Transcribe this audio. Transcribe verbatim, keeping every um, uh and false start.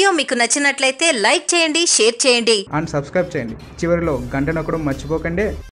Video మీకు నచ్చినట్లయితే like చేయండి, షేర్ చేయండి అండ్ సబ్స్క్రైబ్ చేయండి. చివరిలో గంట నొక్కడం మర్చిపోకండి.